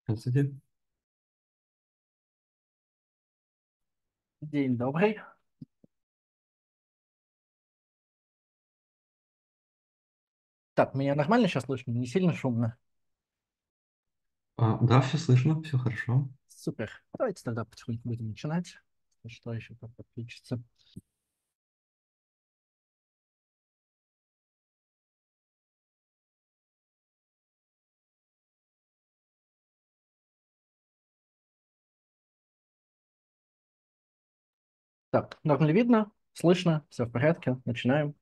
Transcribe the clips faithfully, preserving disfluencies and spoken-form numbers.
Здравствуйте. День добрый. Так, меня нормально сейчас слышно? Не сильно шумно? А, да, все слышно, все хорошо. Супер. Давайте тогда потихоньку будем начинать. Что еще там подключится? Так, нормально видно? Слышно? Все в порядке? Начинаем.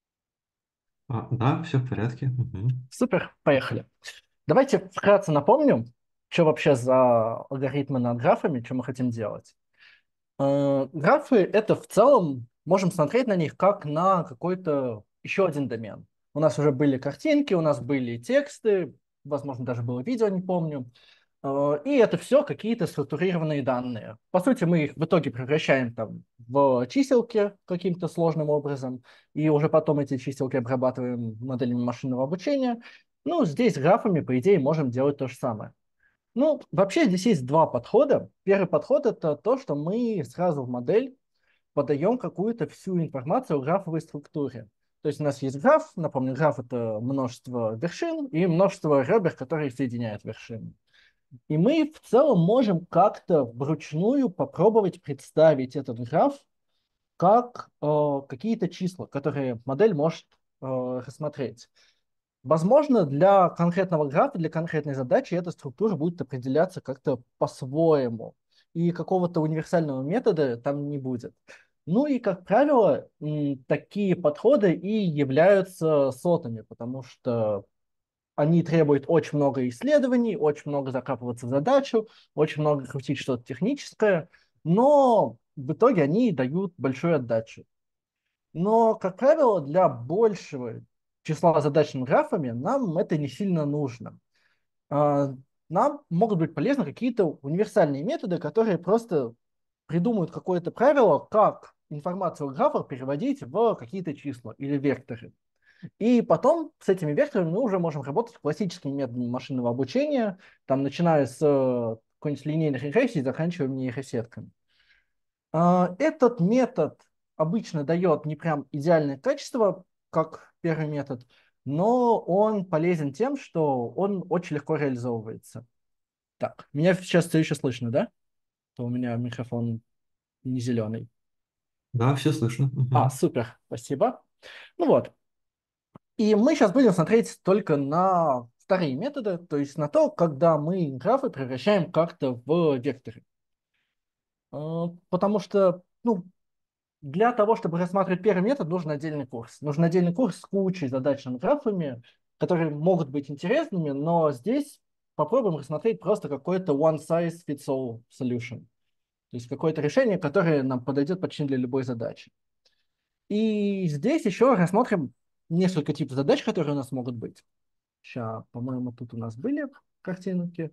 А, да, все в порядке. Мгм. Супер, поехали. Давайте вкратце напомним, что вообще за алгоритмы над графами, что мы хотим делать. Э, Графы — это в целом, можем смотреть на них как на какой-то еще один домен. У нас уже были картинки, у нас были тексты, возможно, даже было видео, не помню. Э, И это все какие-то структурированные данные. По сути, мы их в итоге превращаем там в чиселки каким-то сложным образом, и уже потом эти чиселки обрабатываем моделями машинного обучения. Ну, здесь графами, по идее, можем делать то же самое. Ну, вообще здесь есть два подхода. Первый подход — это то, что мы сразу в модель подаем какую-то всю информацию о графовой структуре. То есть у нас есть граф, напомню, граф — это множество вершин и множество ребер, которые соединяют вершины. И мы в целом можем как-то вручную попробовать представить этот граф как э, какие-то числа, которые модель может э, рассмотреть. Возможно, для конкретного графа, для конкретной задачи эта структура будет определяться как-то по-своему, и какого-то универсального метода там не будет. Ну и, как правило, м, такие подходы и являются сотами, потому что они требуют очень много исследований, очень много закапываться в задачу, очень много крутить что-то техническое, но в итоге они дают большую отдачу. Но, как правило, для большего числа задач над графами нам это не сильно нужно. А, Нам могут быть полезны какие-то универсальные методы, которые просто придумают какое-то правило, как информацию о графах переводить в какие-то числа или векторы. И потом с этими векторами мы уже можем работать классическими методами машинного обучения, там, начиная с э, какой-нибудь линейной регрессии, заканчивая нейросетками. А, Этот метод обычно дает не прям идеальное качество, как первый метод, но он полезен тем, что он очень легко реализовывается. Так, меня сейчас все еще слышно, да? То у меня микрофон не зеленый. Да, все слышно. А, Мгм. супер, спасибо. Ну вот, и мы сейчас будем смотреть только на вторые методы, то есть на то, когда мы графы превращаем как-то в векторы. А, Потому что, ну, для того, чтобы рассматривать первый метод, нужен отдельный курс. Нужен отдельный курс с кучей задач над графами, которые могут быть интересными, но здесь попробуем рассмотреть просто какой-то one size fits all solution. То есть какое-то решение, которое нам подойдет почти для любой задачи. И здесь еще рассмотрим несколько типов задач, которые у нас могут быть. Сейчас, по-моему, тут у нас были картинки.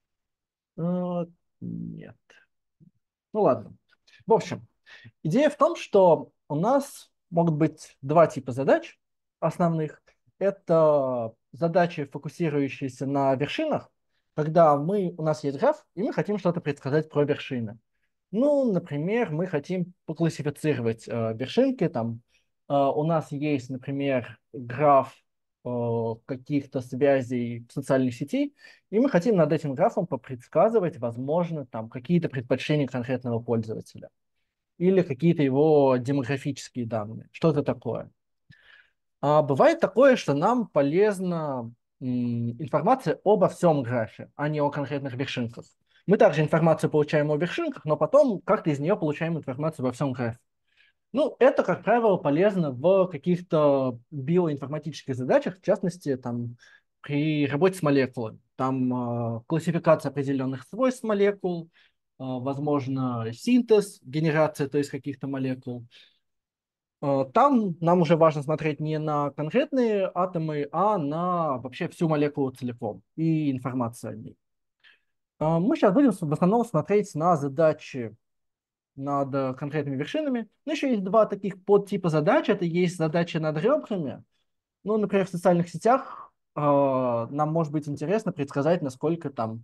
А, Нет. Ну ладно. В общем, идея в том, что у нас могут быть два типа задач основных. Это задачи, фокусирующиеся на вершинах, когда мы, у нас есть граф, и мы хотим что-то предсказать про вершины. Ну, например, мы хотим поклассифицировать э, вершинки. Там э, у нас есть, например, граф э, каких-то связей в социальной сети, и мы хотим над этим графом попредсказывать, возможно, там какие-то предпочтения конкретного пользователя или какие-то его демографические данные, что-то такое. А бывает такое, что нам полезна м, информация обо всем графе, а не о конкретных вершинках. Мы также информацию получаем о вершинках, но потом как-то из нее получаем информацию во всем графе. Ну, это, как правило, полезно в каких-то биоинформатических задачах, в частности, там, при работе с молекулами. Там э, классификация определенных свойств молекул, э, возможно, синтез, генерация, то есть каких-то молекул. Э, Там нам уже важно смотреть не на конкретные атомы, а на вообще всю молекулу целиком и информацию о ней. Э, Мы сейчас будем в основном смотреть на задачи над э, конкретными вершинами. Но еще есть два таких подтипа задач. Это есть задачи над ребрами. Ну, например, в социальных сетях э, нам может быть интересно предсказать, насколько там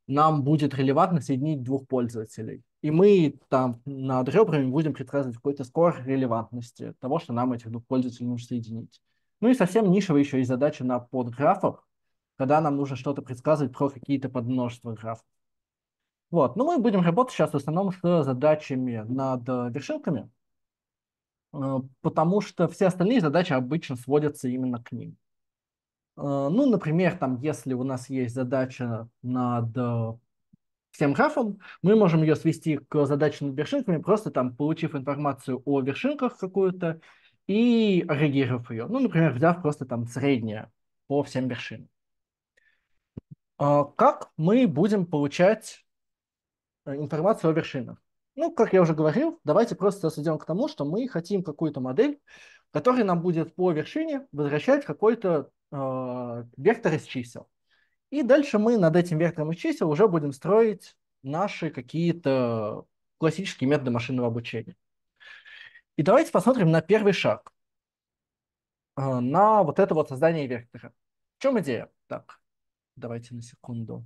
нам будет релевантно соединить двух пользователей. И мы там над ребрами будем предсказывать какой-то скор релевантности того, что нам этих двух пользователей нужно соединить. Ну и совсем нишевая еще и задача на подграфах, когда нам нужно что-то предсказывать про какие-то подмножества графов. Вот. Но мы будем работать сейчас в основном с задачами над э, вершинками, э, потому что все остальные задачи обычно сводятся именно к ним. Э, Ну, например, там, если у нас есть задача над э, всем графом, мы можем ее свести к задаче над вершинками, просто там получив информацию о вершинках какую-то и агрегировав ее. Ну, например, взяв просто там среднее по всем вершинам. А Как мы будем получать э, информацию о вершинах? Ну, как я уже говорил, давайте просто сведем к тому, что мы хотим какую-то модель, которая нам будет по вершине возвращать какой-то э, вектор из чисел. И дальше мы над этим вектором из чисел уже будем строить наши какие-то классические методы машинного обучения. И давайте посмотрим на первый шаг, э, на вот это вот создание вектора. В чем идея? Так, давайте на секунду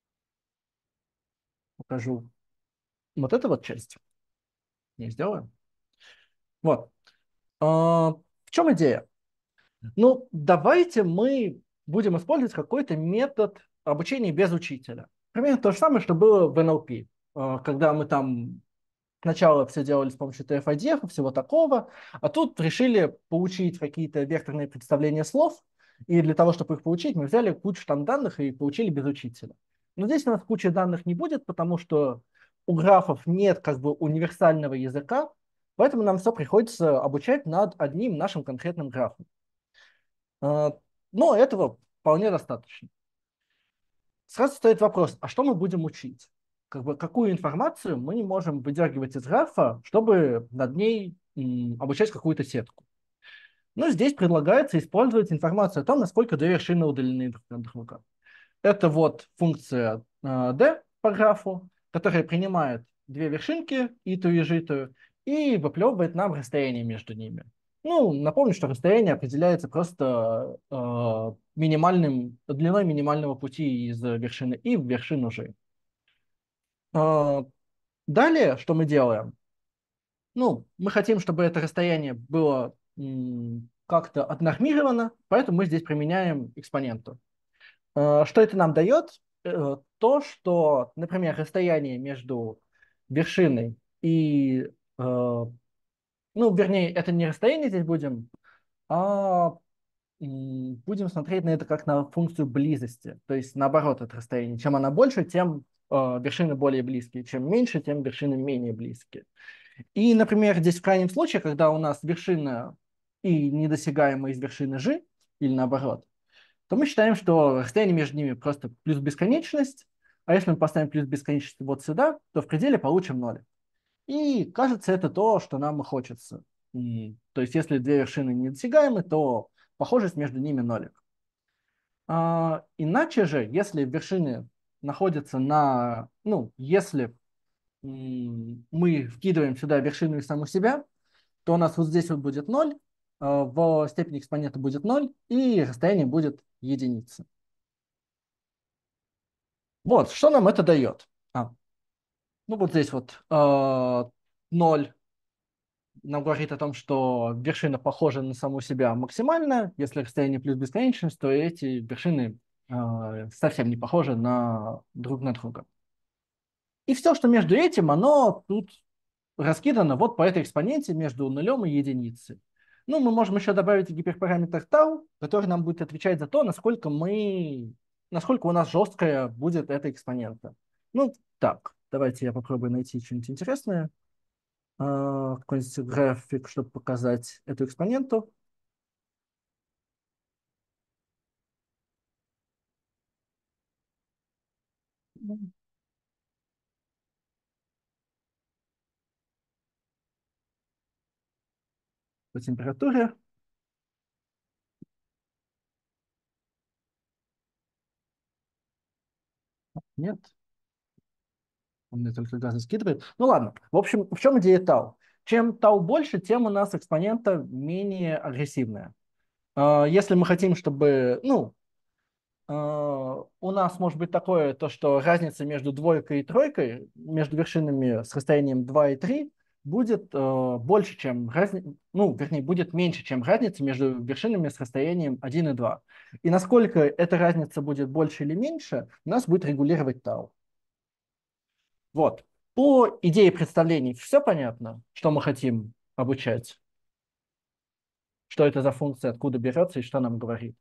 покажу вот эту вот часть. Не сделаю. Вот. Э, В чем идея? Ну, давайте мы будем использовать какой-то метод обучения без учителя. Примерно то же самое, что было в эн эл пи, э, когда мы там сначала все делали с помощью ти эф ай ди эф и всего такого, а тут решили получить какие-то векторные представления слов, и для того, чтобы их получить, мы взяли кучу там данных и получили без учителя. Но здесь у нас кучи данных не будет, потому что у графов нет как бы универсального языка, поэтому нам все приходится обучать над одним нашим конкретным графом. А, Но этого вполне достаточно. Сразу стоит вопрос, а что мы будем учить? Как бы, какую информацию мы не можем выдергивать из графа, чтобы над ней м, обучать какую-то сетку? Ну, здесь предлагается использовать информацию о том, насколько две вершины удалены друг от друга. Это вот функция э, d по графу, которая принимает две вершинки, итую и житую, и выплевывает нам расстояние между ними. Ну, напомню, что расстояние определяется просто э, минимальным, длиной минимального пути из вершины и в вершину g. Э, Далее, что мы делаем? Ну, мы хотим, чтобы это расстояние было м, как-то отнормировано, поэтому мы здесь применяем экспоненту. Э, Что это нам дает? Э, То, что, например, расстояние между вершиной и, э, ну, вернее, это не расстояние здесь будем, а м, будем смотреть на это как на функцию близости. То есть наоборот от расстояния. Чем она больше, тем э, вершины более близкие. Чем меньше, тем вершины менее близкие. И, например, здесь в крайнем случае, когда у нас вершина и недосягаемая из вершины G, или наоборот, то мы считаем, что расстояние между ними просто плюс бесконечность, а если мы поставим плюс бесконечность вот сюда, то в пределе получим ноль. И кажется, это то, что нам и хочется. М, То есть если две вершины недосягаемы, то похожесть между ними нолик. А, иначе же, если вершины находятся на, ну, если м, мы вкидываем сюда вершину из саму себя, то у нас вот здесь вот будет ноль, а, в степени экспонента будет ноль, и расстояние будет единица. Вот, что нам это дает? А, ну вот здесь вот э, ноль нам говорит о том, что вершина похожа на саму себя максимально. Если расстояние плюс бесконечность, то эти вершины э, совсем не похожи на друг на друга. И все, что между этим, оно тут раскидано вот по этой экспоненте между нулем и единицей. Ну, мы можем еще добавить гиперпараметр tau, который нам будет отвечать за то, насколько мы, насколько у нас жесткая будет эта экспонента. Ну, так, давайте я попробую найти что-нибудь интересное. А, Какой-нибудь график, чтобы показать эту экспоненту. По температуре. Нет, он мне только газы скидывает. Ну ладно, в общем, в чем идея тау? Чем тау больше, тем у нас экспонента менее агрессивная. А, Если мы хотим, чтобы, ну, э, у нас может быть такое, то, что разница между двойкой и тройкой, между вершинами с расстоянием два и три, будет э, больше, чем разница, ну, вернее, будет меньше, чем разница между вершинами с расстоянием один и два. И насколько эта разница будет больше или меньше, нас будет регулировать тау. Вот. По идее представлений все понятно, что мы хотим обучать, что это за функция, откуда берется и что нам говорит.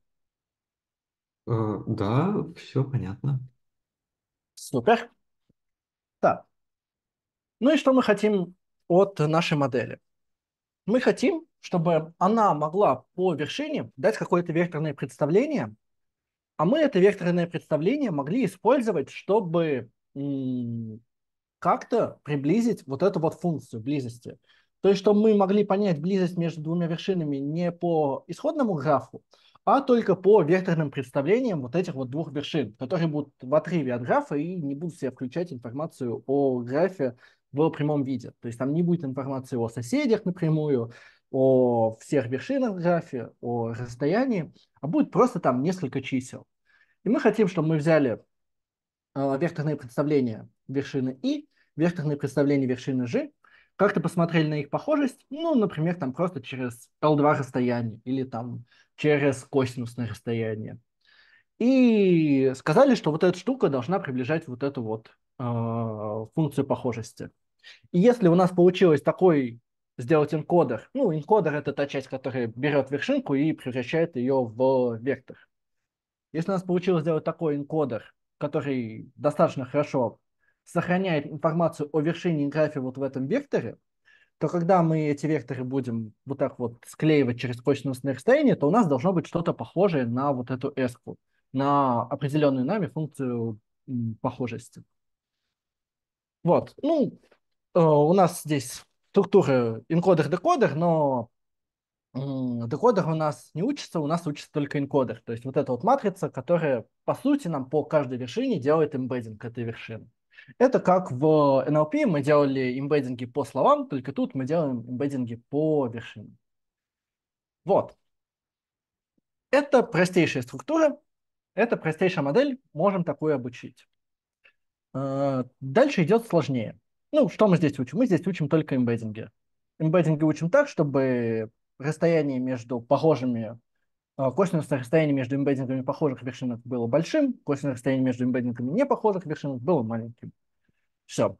Э, да, все понятно. Супер. Так. Ну и что мы хотим от нашей модели? Мы хотим, чтобы она могла по вершине дать какое-то векторное представление, а мы это векторное представление могли использовать, чтобы м, как-то приблизить вот эту вот функцию близости. То есть, чтобы мы могли понять близость между двумя вершинами не по исходному графу, а только по векторным представлениям вот этих вот двух вершин, которые будут в отрыве от графа и не будут в себя включать информацию о графе в прямом виде. То есть там не будет информации о соседях напрямую, о всех вершинах в графе, о расстоянии, а будет просто там несколько чисел. И мы хотим, чтобы мы взяли э, векторные представления вершины И, векторные представления вершины G, как-то посмотрели на их похожесть, ну, например, там просто через эл два расстояние или там через косинусное расстояние. И сказали, что вот эта штука должна приближать вот эту вот э, функцию похожести. И если у нас получилось такой сделать энкодер, ну, энкодер это та часть, которая берет вершинку и превращает ее в вектор. Если у нас получилось сделать такой энкодер, который достаточно хорошо сохраняет информацию о вершине и графе вот в этом векторе, то когда мы эти векторы будем вот так вот склеивать через косинусное расстояние, то у нас должно быть что-то похожее на вот эту s, на определенную нами функцию м, похожести. Вот. Ну, э, у нас здесь структура энкодер-декодер, но м, декодер у нас не учится, у нас учится только энкодер. То есть вот эта вот матрица, которая, по сути, нам по каждой вершине делает эмбеддинг этой вершины. Это как в эн эл пи мы делали эмбеддинги по словам, только тут мы делаем эмбеддинги по вершинам. Вот. Это простейшая структура, это простейшая модель, можем такую обучить. Э, Дальше идет сложнее. Ну, что мы здесь учим? Мы здесь учим только эмбеддинги. Эмбеддинги учим так, чтобы расстояние между похожими а, косинусное расстояние между эмбеддингами похожих вершинок было большим, косинусное расстояние между эмбеддингами не похожих вершинок было маленьким. Все.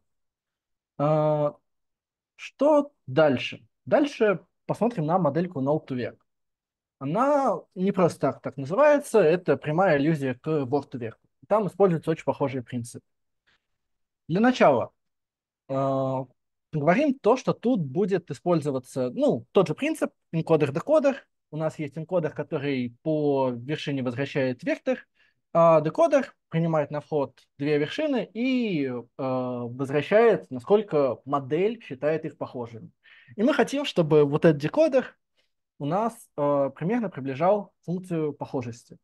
Что дальше? Дальше посмотрим на модельку Node to Vec. Она не просто так, так называется, это прямая аллюзия к Board to Vec. Там используется очень похожий принцип. Для начала э, говорим то, что тут будет использоваться, ну, тот же принцип, энкодер-декодер. У нас есть энкодер, который по вершине возвращает вектор, а декодер принимает на вход две вершины и э, возвращает, насколько модель считает их похожими. И мы хотим, чтобы вот этот декодер у нас э, примерно приближал функцию похожести.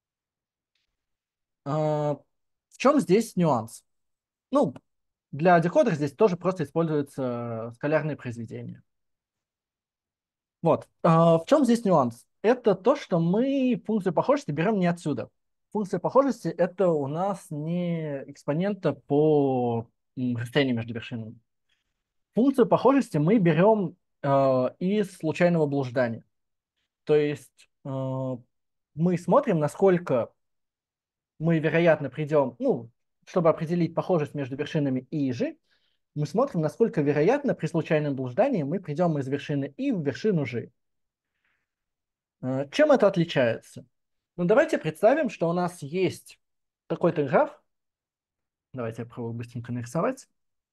Э, в чем здесь нюанс? Ну, для декодера здесь тоже просто используется скалярные произведения. Вот. А, в чем здесь нюанс? Это то, что мы функцию похожести берем не отсюда. Функция похожести — это у нас не экспонента по м, расстоянию между вершинами. Функцию похожести мы берем э, из случайного блуждания. То есть э, мы смотрим, насколько мы, вероятно, придем, ну, чтобы определить похожесть между вершинами И и G, мы смотрим, насколько вероятно при случайном блуждании мы придем из вершины И в вершину G. Э, Чем это отличается? Ну, давайте представим, что у нас есть какой-то граф. Давайте я попробую быстренько нарисовать.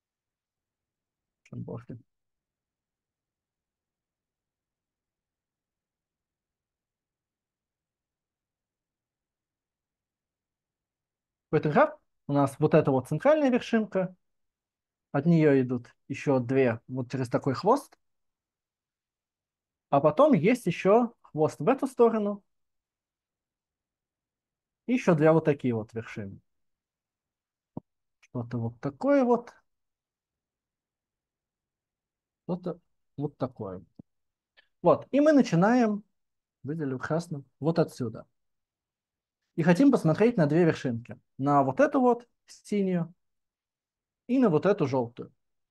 Какой-то граф. У нас вот эта вот центральная вершинка. От нее идут еще две вот через такой хвост. А потом есть еще хвост в эту сторону. И еще две вот такие вот вершины. Что-то вот такое вот. Что-то вот такое. Вот. И мы начинаем, выделю красным, вот отсюда. и хотим посмотреть на две вершинки. На вот эту вот синюю и на вот эту желтую.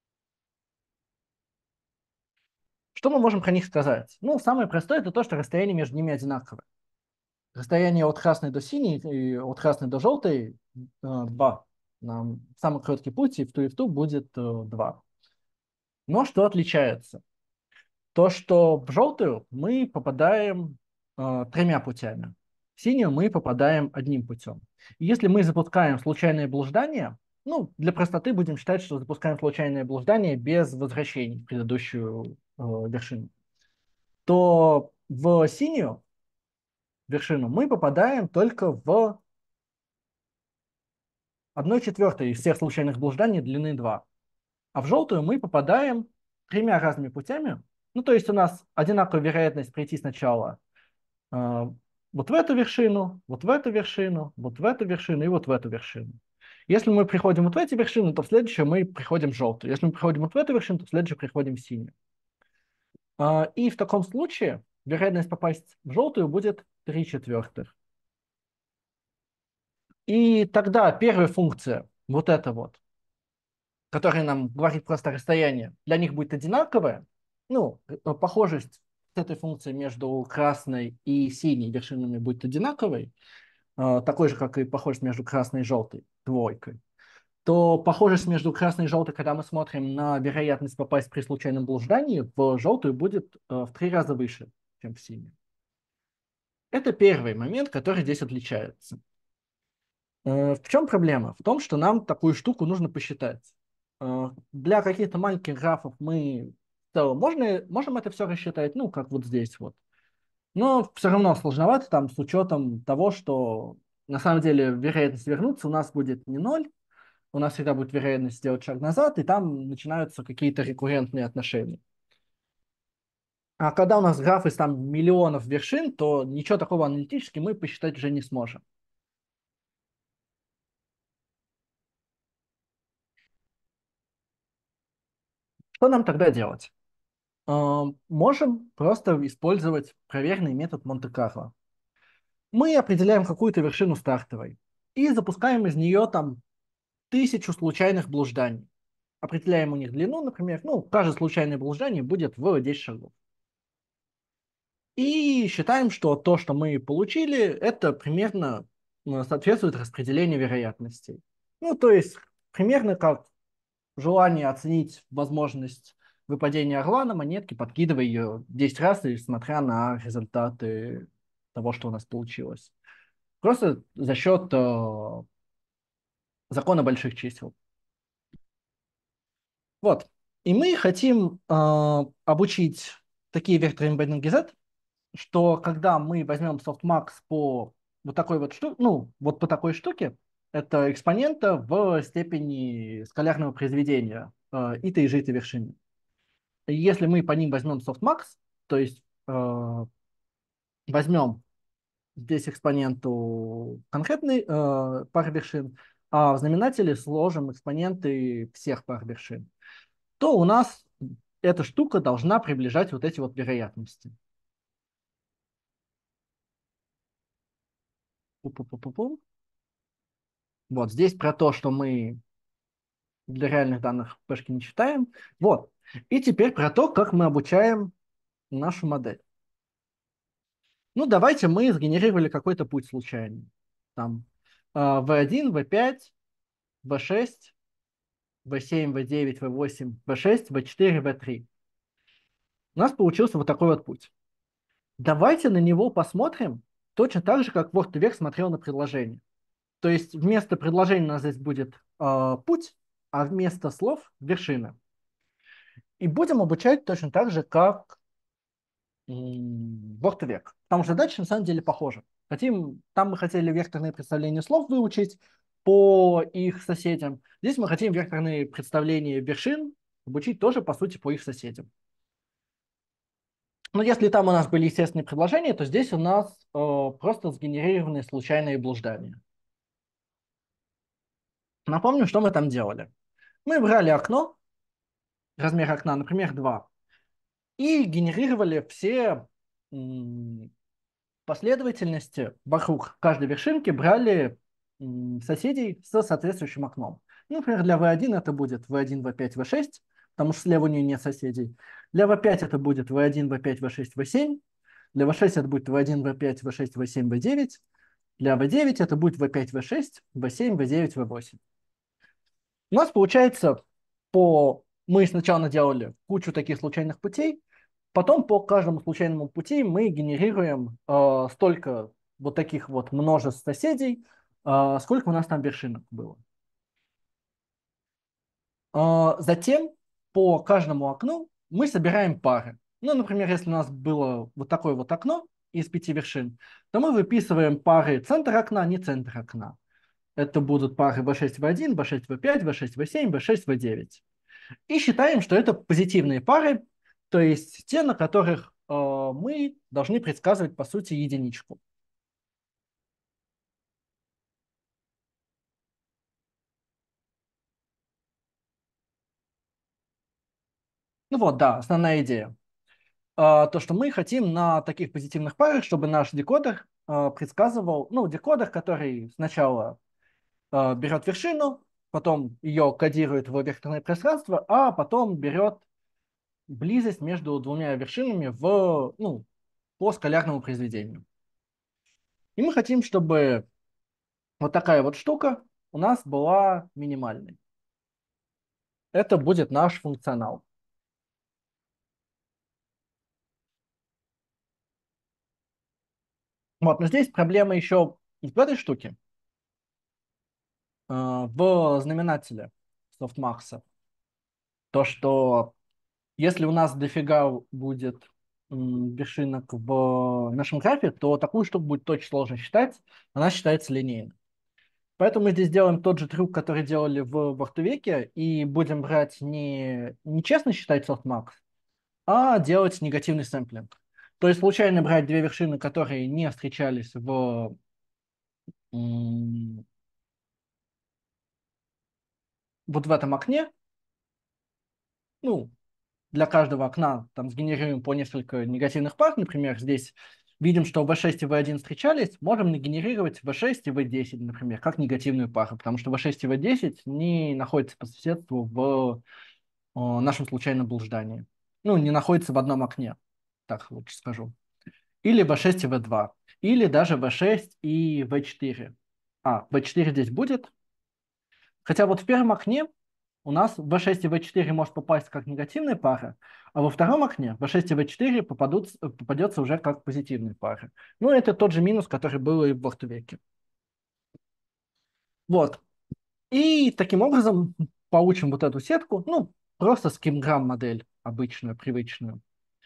Что мы можем про них сказать? Ну, самое простое это то, что расстояние между ними одинаковое. Расстояние от красной до синей и от красной до желтой э, два. Нам самый короткий путь и в ту и в ту будет э, два. Но что отличается? То, что в желтую мы попадаем э, тремя путями. В синюю мы попадаем одним путем. И если мы запускаем случайное блуждание, ну, для простоты будем считать, что запускаем случайное блуждание без возвращений в предыдущую э, вершину, то в синюю вершину мы попадаем только в одной четвертой из всех случайных блужданий длины два. А в желтую мы попадаем тремя разными путями. Ну, то есть у нас одинаковая вероятность прийти сначала э, вот в эту вершину, вот в эту вершину, вот в эту вершину и вот в эту вершину. Если мы приходим вот в эти вершины, то в следующую мы приходим в желтую. Если мы приходим вот в эту вершину, то в следующую приходим в синюю. Э, и в таком случае вероятность попасть в желтую будет три четвертых. И тогда первая функция, вот эта вот, которая нам говорит просто расстояние, для них будет одинаковая. Ну, э, похожесть с этой функцией между красной и синей вершинами будет одинаковой, э, такой же, как и похожесть между красной и желтой, двойкой. То похожесть между красной и желтой, когда мы смотрим на вероятность попасть при случайном блуждании, в желтую будет э, в три раза выше, чем в синюю. Это первый момент, который здесь отличается. Э, В чем проблема? В том, что нам такую штуку нужно посчитать. Э, Для каких-то маленьких графов мы в целом можно, можем это все рассчитать, ну, как вот здесь вот. Но все равно сложновато там с учетом того, что на самом деле вероятность вернуться у нас будет не ноль, у нас всегда будет вероятность сделать шаг назад, и там начинаются какие-то рекуррентные отношения. А когда у нас граф из там миллионов вершин, то ничего такого аналитически мы посчитать уже не сможем. Что нам тогда делать? Э, Можем просто использовать проверенный метод Монте-Карло. Мы определяем какую-то вершину стартовой и запускаем из нее там тысячу случайных блужданий. Определяем у них длину, например, ну, каждое случайное блуждание будет в десять шагов. И считаем, что то, что мы получили, это примерно э, соответствует распределению вероятностей. Ну, то есть примерно как желание оценить возможность выпадения орла на монетке, подкидывая ее десять раз, и смотря на результаты того, что у нас получилось. Просто за счет э, закона больших чисел. Вот. И мы хотим э, обучить такие векторы embedding Z, что когда мы возьмем softmax по вот такой вот штуке, ну, вот по такой штуке, это экспонента в степени скалярного произведения э, и и житой вершины. Если мы по ним возьмем softmax, то есть э, возьмем здесь экспоненту конкретной э, пары вершин, а в знаменателе сложим экспоненты всех пар вершин, то у нас эта штука должна приближать вот эти вот вероятности. Пу-пу-пу-пу-пу. Вот здесь про то, что мы для реальных данных пешки не читаем. Вот. И теперь про то, как мы обучаем нашу модель. Ну, давайте мы сгенерировали какой-то путь случайный. Там э, ви один, ви пять, ви шесть, ви семь, ви девять, ви восемь, ви шесть, ви четыре, ви три. У нас получился вот такой вот путь. Давайте на него посмотрим точно так же, как Word2Vec смотрел на предложение. То есть вместо предложения у нас здесь будет э, путь, а вместо слов вершина. И будем обучать точно так же, как м, Word2Vec. Потому что задача на самом деле похожа. Хотим, там мы хотели векторные представления слов выучить по их соседям. Здесь мы хотим векторные представления вершин обучить тоже, по сути, по их соседям. Но если там у нас были естественные предложения, то здесь у нас э, просто сгенерированные случайные блуждания. Напомню, что мы там делали. Мы брали окно, размер окна, например, два, и генерировали все последовательности вокруг каждой вершинки брали м, соседей с соответствующим окном. Ну, например, для ви один это будет ви один, ви пять, ви шесть, потому что слева у нее нет соседей. Для ви пять это будет ви один, ви пять, ви шесть, ви семь. Для ви шесть это будет ви один, ви пять, ви шесть, ви семь, ви девять. Для ви девять это будет ви пять, ви шесть, ви семь, ви девять, ви восемь. У нас получается по... Мы сначала наделали кучу таких случайных путей, потом по каждому случайному пути мы генерируем э, столько вот таких вот множеств соседей, э, сколько у нас там вершинок было. Э, затем по каждому окну мы собираем пары. Ну, например, если у нас было вот такое вот окно из пяти вершин, то мы выписываем пары центр окна, не центр окна. Это будут пары ви шесть, ви один, ви шесть, ви пять, ви шесть, ви семь, ви шесть, ви девять. И считаем, что это позитивные пары, то есть те, на которых э, мы должны предсказывать, по сути, единичку. Ну вот, да, основная идея. Э, то, что мы хотим на таких позитивных парах, чтобы наш декодер э, предсказывал, ну, декодер, который сначала э, берет вершину, потом ее кодирует в векторное пространство, а потом берет близость между двумя вершинами в, ну, по скалярному произведению. И мы хотим, чтобы вот такая вот штука у нас была минимальной. Это будет наш функционал. Вот, но здесь проблема еще и в этой штуке, э, в знаменателе софтмакса. То, что если у нас дофига будет м, вершинок в нашем графе, то такую штуку будет очень сложно считать. Она считается линейно. Поэтому мы здесь делаем тот же трюк, который делали в Вахтувеке, и будем брать не, не честно считать softmax, а делать негативный сэмплинг. То есть случайно брать две вершины, которые не встречались в, м, вот в этом окне. Ну, для каждого окна там сгенерируем по несколько негативных пар. Например, здесь видим, что ви шесть и ви один встречались, можем нагенерировать ви шесть и ви десять, например, как негативную пару, потому что ви шесть и ви десять не находятся по соседству в о, нашем случайном блуждании. Ну, не находятся в одном окне, так лучше скажу. Или ви шесть и ви два, или даже ви шесть и ви четыре. А, ви четыре здесь будет. Хотя вот в первом окне у нас ви шесть и ви четыре может попасть как негативная пара, а во втором окне ви шесть и ви четыре попадут, попадется уже как позитивная пара. Ну, это тот же минус, который был и в Вахтувеке. Вот. И таким образом получим вот эту сетку, ну, просто скимграмм модель обычную, привычную.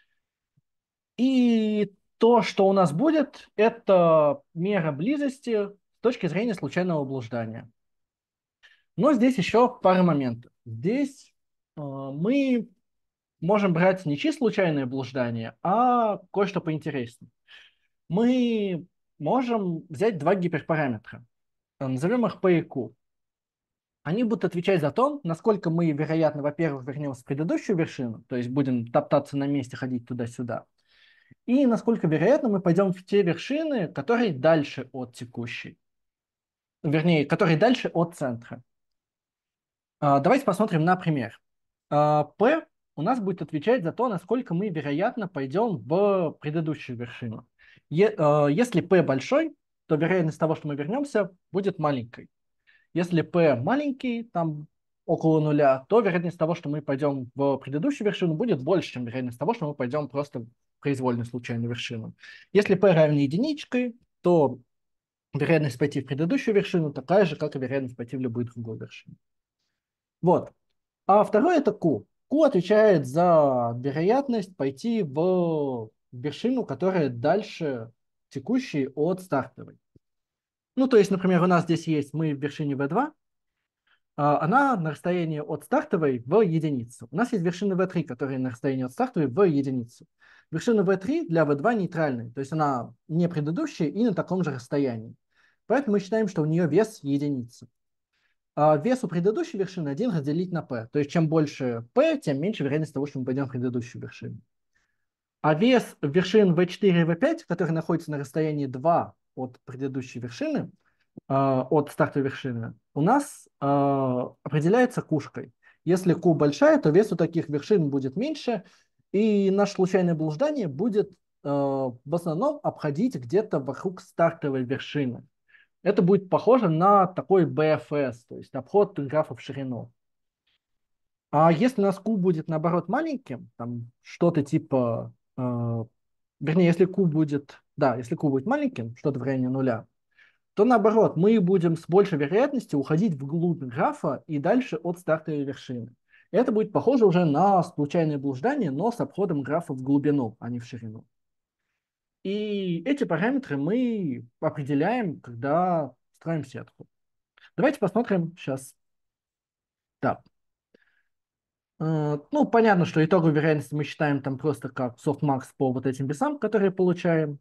И то, что у нас будет, это мера близости с точки зрения случайного блуждания. Но здесь еще пара моментов. Здесь э, мы можем брать не чисто случайное блуждание, а кое-что поинтереснее. Мы можем взять два гиперпараметра. Э, Назовем их P и Q. Они будут отвечать за то, насколько мы, вероятно, во-первых, вернемся в предыдущую вершину, то есть будем топтаться на месте, ходить туда-сюда, и насколько вероятно мы пойдем в те вершины, которые дальше от текущей, вернее, которые дальше от центра. А, Давайте посмотрим на пример. А, P у нас будет отвечать за то, насколько мы, вероятно, пойдем в предыдущую вершину. Е- а, Если P большой, то вероятность того, что мы вернемся, будет маленькой. Если P маленький, там около нуля, то вероятность того, что мы пойдем в предыдущую вершину, будет больше, чем вероятность того, что мы пойдем просто в произвольную случайную вершину. Если P равен единичке, то вероятность пойти в предыдущую вершину такая же, как и вероятность пойти в любую другую вершину. Вот. А второй это Q. Q отвечает за вероятность пойти в вершину, которая дальше текущей от стартовой. Ну, то есть, например, у нас здесь есть мы в вершине ви два, а, она на расстоянии от стартовой в единицу. У нас есть вершина ви три, которая на расстоянии от стартовой в единицу. Вершина ви три для ви два нейтральная, то есть она не предыдущая и на таком же расстоянии. Поэтому мы считаем, что у нее вес единица. А вес у предыдущей вершины один разделить на p. То есть чем больше p, тем меньше вероятность того, что мы пойдем в предыдущую вершину. А вес вершин ви четыре и ви пять, которые находятся на расстоянии два от предыдущей вершины, э, от стартовой вершины, у нас э, определяется кушкой. Если q большая, то вес у таких вершин будет меньше, и наше случайное блуждание будет э, в основном обходить где-то вокруг стартовой вершины. Это будет похоже на такой би эф эс, то есть обход графа в ширину. А если у нас q будет, наоборот, маленьким, там что-то типа, э, вернее, если q будет, да, если q будет маленьким, что-то в районе нуля, то наоборот, мы будем с большей вероятностью уходить вглубь графа и дальше от стартовой вершины. И это будет похоже уже на случайное блуждание, но с обходом графа в глубину, а не в ширину. И эти параметры мы определяем, когда строим сетку. Давайте посмотрим сейчас. Да. Э, Ну, понятно, что итоговую вероятность мы считаем там просто как softmax по вот этим весам, которые получаем.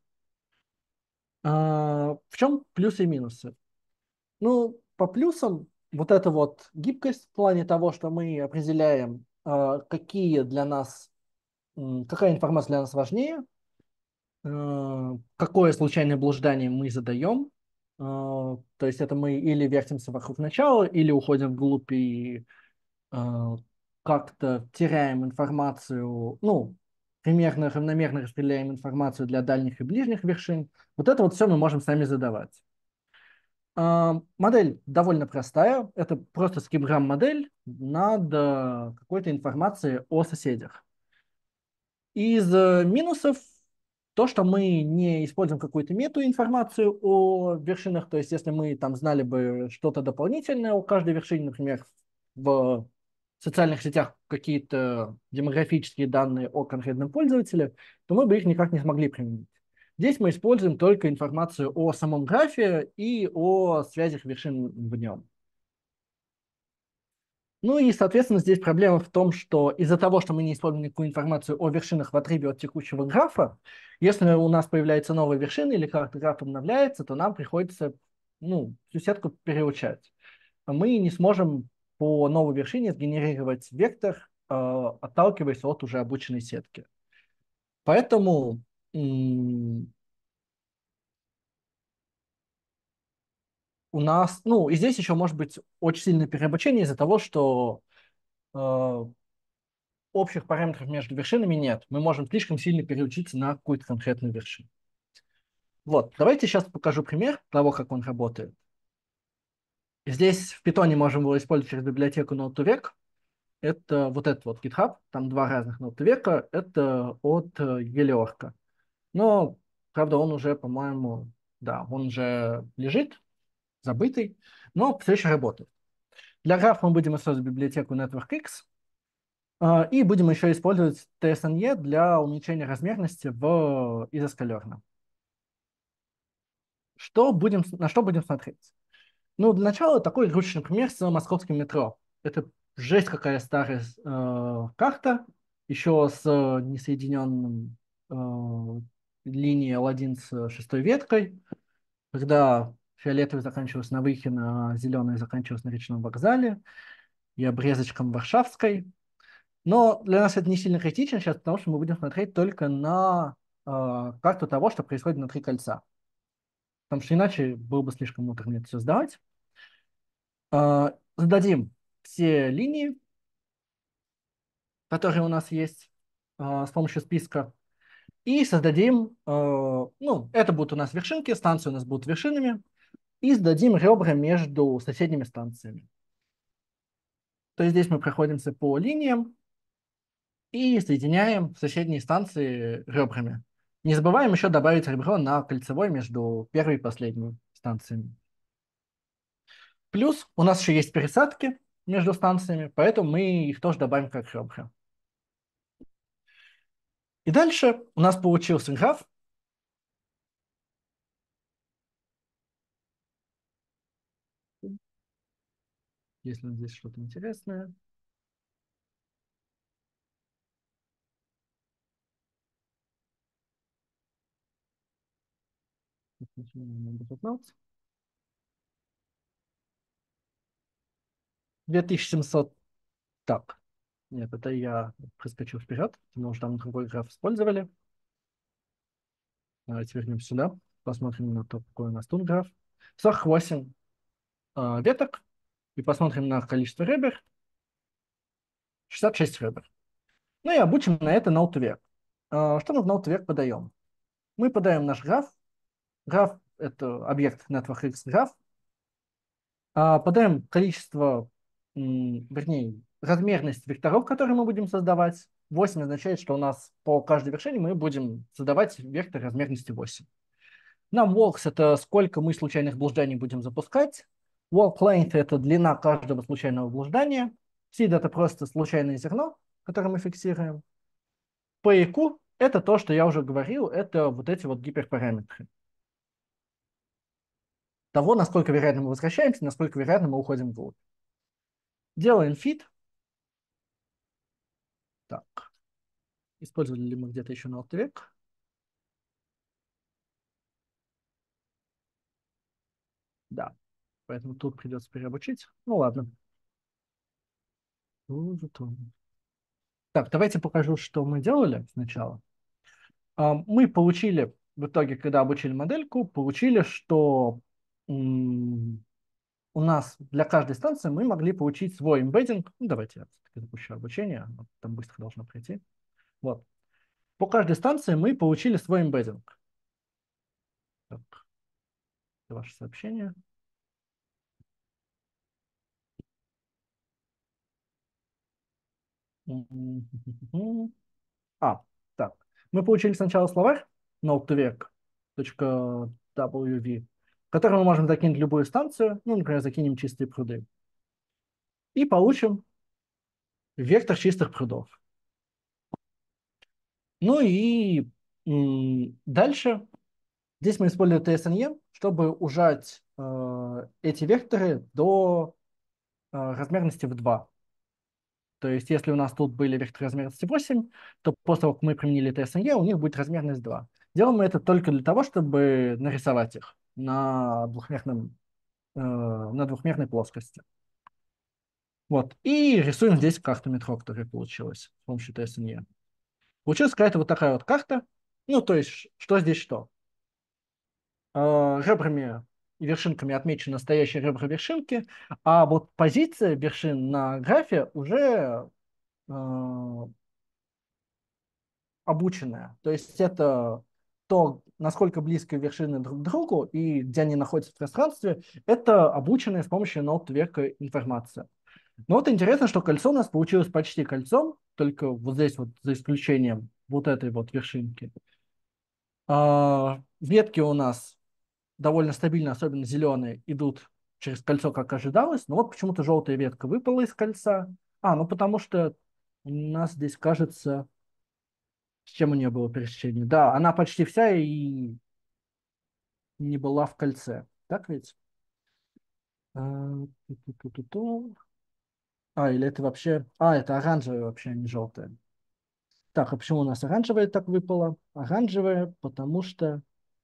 А, В чем плюсы и минусы? Ну, по плюсам вот эта вот гибкость в плане того, что мы определяем, а, какие для нас, м, какая информация для нас важнее, э, какое случайное блуждание мы задаем. Э, То есть это мы или вертимся вокруг начала, или уходим вглубь и э, как-то теряем информацию, ну, примерно равномерно распределяем информацию для дальних и ближних вершин. Вот это вот все мы можем сами задавать. А, Модель довольно простая. Это просто скипграмм-модель над э, какой-то информацией о соседях. Из э, минусов то, что мы не используем какую-то метаинформацию о вершинах, то есть если мы там знали бы что-то дополнительное о каждой вершине, например, в социальных сетях какие-то демографические данные о конкретном пользователе, то мы бы их никак не смогли применить. Здесь мы используем только информацию о самом графе и о связях вершин в нем. Ну и, соответственно, здесь проблема в том, что из-за того, что мы не используем никакую информацию о вершинах в отрыве от текущего графа, если у нас появляется новая вершина или как граф обновляется, то нам приходится, ну, всю сетку переучать. А мы не сможем по новой вершине сгенерировать вектор, э, отталкиваясь от уже обученной сетки. Поэтому м, у нас, ну, и здесь еще может быть очень сильное переобучение из-за того, что э, общих параметров между вершинами нет. Мы можем слишком сильно переучиться на какую-то конкретную вершину. Вот, давайте сейчас покажу пример того, как он работает. Здесь в Python можем его использовать через библиотеку Node2Vec. Это вот этот вот GitHub, там два разных Node2Vec, это от Гелиорка. Но, правда, он уже, по-моему, да, он уже лежит, забытый, но все еще работает. Для графа мы будем использовать библиотеку NetworkX, а, и будем еще использовать ти эс эн и для уменьшения размерности в изоскалерном. Что будем, на что будем смотреть? Ну, для начала такой игрушечный пример с московским метро. Это жесть какая старая э, карта, еще с э, несоединенным э, линией эл один с шестой веткой, когда фиолетовый заканчивался на Выхино, а зеленый заканчивался на Речном вокзале и обрезочком Варшавской. Но для нас это не сильно критично сейчас, потому что мы будем смотреть только на э, карту того, что происходит внутри кольца. Потому что иначе было бы слишком муторно это все сдавать. Э, Зададим все линии, которые у нас есть э, с помощью списка, и создадим, э, ну, это будут у нас вершинки, станции у нас будут вершинами, и сдадим ребра между соседними станциями. То есть здесь мы проходимся по линиям и соединяем соседние станции ребрами. Не забываем еще добавить ребро на кольцевой между первой и последней станциями. Плюс у нас еще есть пересадки между станциями, поэтому мы их тоже добавим как ребра. И дальше у нас получился граф. Если здесь что-то интересное. две тысячи семьсот. Так, нет, это я проскочил вперед, потому что там другой граф использовали. Давайте вернемся сюда. Посмотрим на то, какой у нас тут граф. сорок восемь э, веток. И посмотрим на количество ребер. шестьдесят шесть ребер. Ну и обучим на это node to vec. Э, что мы в node to vec подаем? Мы подаем наш граф. Граф — это объект network X граф. А подаем количество, м, вернее, размерность векторов, которые мы будем создавать. восемь означает, что у нас по каждой вершине мы будем создавать вектор размерности восемь. Нам walks — это сколько мы случайных блужданий будем запускать. Walk length — это длина каждого случайного блуждания. Seed — это просто случайное зерно, которое мы фиксируем. P и Q — это то, что я уже говорил, это вот эти вот гиперпараметры. Того, насколько вероятно мы возвращаемся, насколько вероятно мы уходим вглубь. Делаем fit. Так, использовали ли мы где-то еще на век? Да, поэтому тут придется переобучить. Ну ладно. Так, давайте покажу, что мы делали сначала. А, Мы получили, в итоге, когда обучили модельку, получили, что м, у нас для каждой станции мы могли получить свой эмбеддинг. Ну, давайте я все-таки запущу обучение, оно там быстро должно пройти. Вот. По каждой станции мы получили свой эмбеддинг. Так, это ваше сообщение. А, так. Мы получили сначала словарь node2vec.wv, в который мы можем закинуть любую станцию, ну, например, закинем чистые пруды, и получим вектор чистых прудов. Ну и м, дальше здесь мы используем ти эс эн и, чтобы ужать э, эти векторы до э, размерности в два. То есть, если у нас тут были векторы размерности восемь, то после того, как мы применили ти эс эн и, у них будет размерность два. Делаем мы это только для того, чтобы нарисовать их на двухмерном, э, на двухмерной плоскости. Вот. И рисуем здесь карту метро, которая получилась с помощью ти эс эн и. Получилась какая-то вот такая вот карта. Ну, то есть, что здесь что? Э, ребрами и вершинками отмечены настоящие ребра вершинки, а вот позиция вершин на графе уже э, обученная. То есть это то, насколько близко вершины друг к другу и где они находятся в пространстве, это обученная с помощью node века информация. Но вот интересно, что кольцо у нас получилось почти кольцом, только вот здесь вот за исключением вот этой вот вершинки. А, ветки у нас довольно стабильно, особенно зеленые, идут через кольцо, как ожидалось. Но вот почему-то желтая ветка выпала из кольца. А, ну потому что у нас здесь, кажется, с чем у нее было пересечение. Да, она почти вся и не была в кольце. Так ведь? А, ту-ту-ту-ту-ту. А, или это вообще... А, это оранжевая вообще, а не желтая. Так, а почему у нас оранжевая так выпала? Оранжевая, потому что...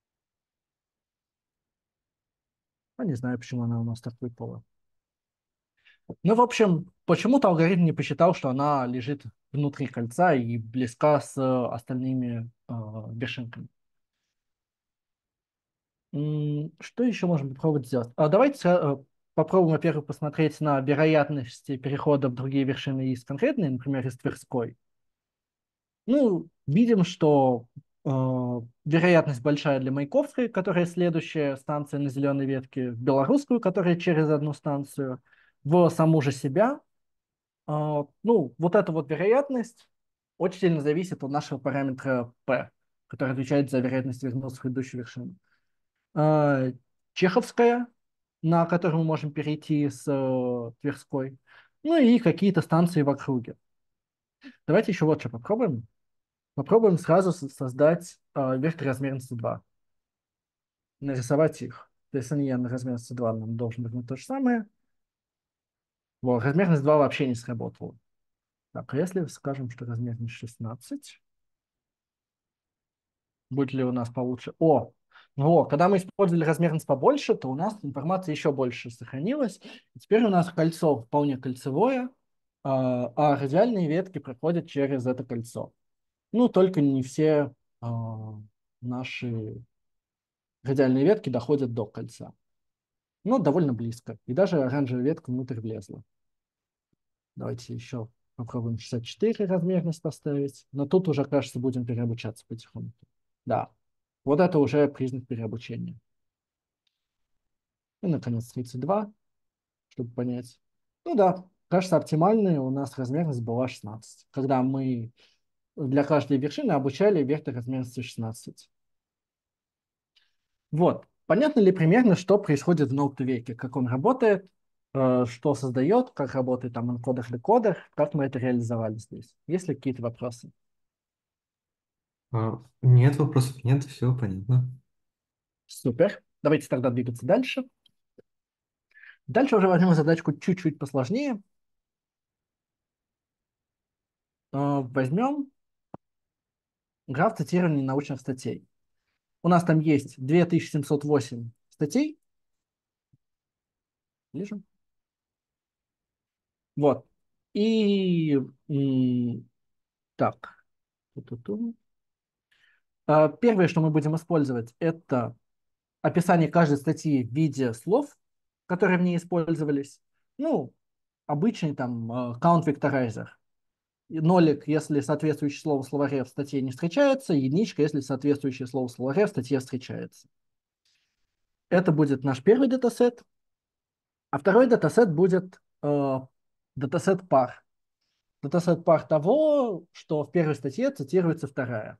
Я не знаю, почему она у нас так выпала. Ну, в общем, почему-то алгоритм не посчитал, что она лежит внутри кольца и близка с э, остальными э, вершинками. М, Что еще можем попробовать сделать? А давайте э, попробуем, во-первых, посмотреть на вероятности перехода в другие вершины из конкретной, например, из Тверской. Ну, видим, что э, вероятность большая для Маяковской, которая следующая станция на зеленой ветке, в Белорусскую, которая через одну станцию, в саму же себя. А, ну, вот эта вот вероятность очень сильно зависит от нашего параметра P, который отвечает за вероятность вернуться в предыдущую вершину. А, Чеховская, на которую мы можем перейти с э, Тверской, ну и какие-то станции в округе. Давайте еще вот что попробуем. Попробуем сразу со- создать э, вектор размерности два. Нарисовать их. То есть они на размерности два нам должен быть то же самое. Вот, размерность два вообще не сработала. Так, а если скажем, что размерность шестнадцать, будет ли у нас получше? О, вот, когда мы использовали размерность побольше, то у нас информация еще больше сохранилась. И теперь у нас кольцо вполне кольцевое, а, а радиальные ветки проходят через это кольцо. Ну, только не все, а, наши радиальные ветки доходят до кольца. Но довольно близко. И даже оранжевая ветка внутрь влезла. Давайте еще попробуем шестьдесят четыре размерность поставить. Но тут уже, кажется, будем переобучаться потихоньку. Да, вот это уже признак переобучения. И, наконец, тридцать два, чтобы понять. Ну да, кажется, оптимальная у нас размерность была шестнадцать. Когда мы для каждой вершины обучали вектор размерности шестнадцать. Вот. Понятно ли примерно, что происходит в ноутвеке, как он работает, э, что создает, как работает там энкодер-декодер, как мы это реализовали здесь? Есть ли какие-то вопросы? А, нет вопросов, нет, все понятно. Супер. Давайте тогда двигаться дальше. Дальше уже возьмем задачку чуть-чуть посложнее. Э, Возьмем граф цитирования научных статей. У нас там есть две тысячи семьсот восемь статей. Ближе. Вот. И м, так. Ту-ту-ту. А, Первое, что мы будем использовать, это описание каждой статьи в виде слов, которые в ней использовались. Ну, обычный там э, count vectorizer. И нолик, если соответствующее слово в словаре в статье не встречается, единичка, если соответствующее слово в словаре в статье встречается. Это будет наш первый датасет. А второй датасет будет э, датасет пар. Датасет пар того, что в первой статье цитируется вторая.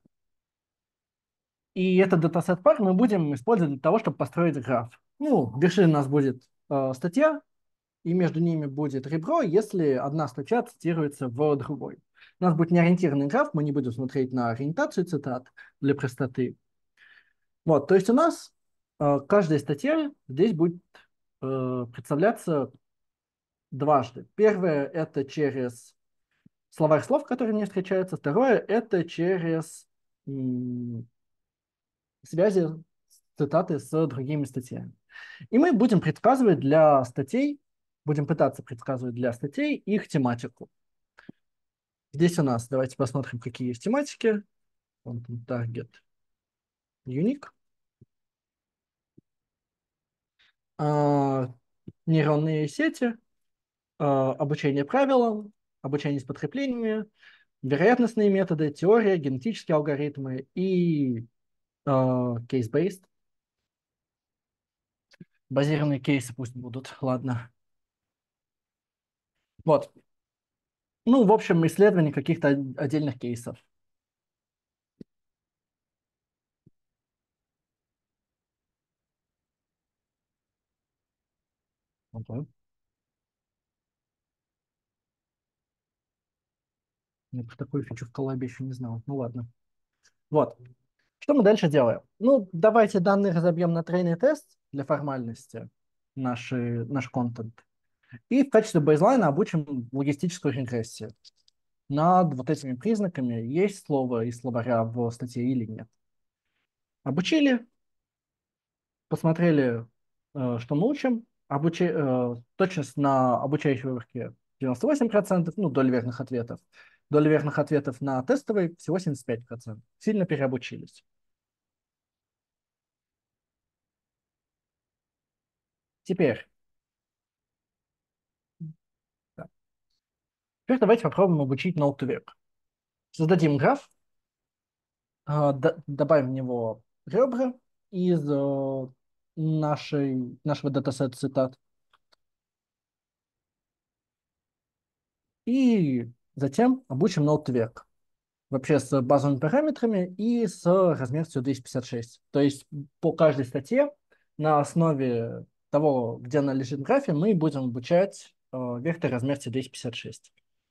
И этот датасет пар мы будем использовать для того, чтобы построить граф. Ну, в вершине у нас будет э, статья, и между ними будет ребро, если одна статья цитируется в другой. У нас будет неориентированный граф, мы не будем смотреть на ориентацию цитат для простоты. Вот, то есть у нас э, каждая статья здесь будет э, представляться дважды. Первое — это через словарь слов, которые не встречаются. Второе — это через м, связи цитаты с другими статьями. И мы будем предсказывать для статей, будем пытаться предсказывать для статей их тематику. Здесь у нас, давайте посмотрим, какие есть тематики. Content Target Unique. А, нейронные сети, а, обучение правилам, обучение с подкреплениями, вероятностные методы, теория, генетические алгоритмы и а, case-based. Базированные кейсы пусть будут, ладно. Вот. Ну, в общем, исследование каких-то отдельных кейсов. Ага. Я про такую фичу в коллабе еще не знал. Ну ладно. Вот. Что мы дальше делаем? Ну, давайте данные разобьем на тройной тест для формальности, наши, наш контент. И в качестве бейзлайна обучим логистическую регрессию. Над вот этими признаками есть слово из словаря в статье или нет. Обучили, посмотрели, э, что мы учим. Обучи, э, точность на обучающей выборке девяносто восемь процентов, ну, доля верных ответов. Доля верных ответов на тестовой всего семьдесят пять процентов. Сильно переобучились. Теперь, да. Теперь давайте попробуем обучить Node2Vec. Создадим граф, э, д- добавим в него ребра из э, нашей, нашего датасета цитат. И затем обучим Node2Vec. Вообще с базовыми параметрами и с размерностью двести пятьдесят шесть. То есть по каждой статье на основе того, где она лежит в графе, мы будем обучать э, вектор размерности двести пятьдесят шесть.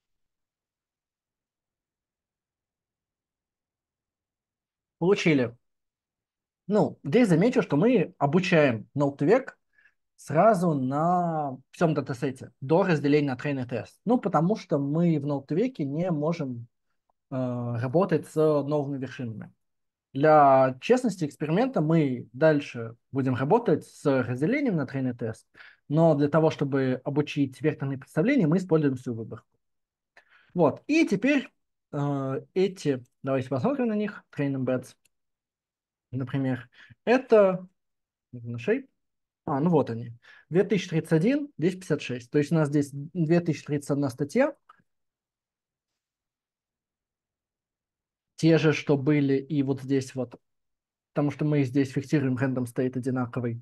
Получили. Ну, здесь замечу, что мы обучаем Node2Vec сразу на всем датасете до разделения на тройной тест. Ну, потому что мы в Node2Vec не можем э, работать с новыми вершинами. Для честности эксперимента мы дальше будем работать с разделением на тройной тест, но для того, чтобы обучить векторные представления, мы используем всю выборку. Вот, и теперь э, эти, давайте посмотрим на них, train embeds. Например, это на shape. А, ну вот они. две тысячи тридцать один, двести пятьдесят шесть. То есть у нас здесь две тысячи тридцать одна статья, те же, что были и вот здесь вот, потому что мы здесь фиксируем random state одинаковый.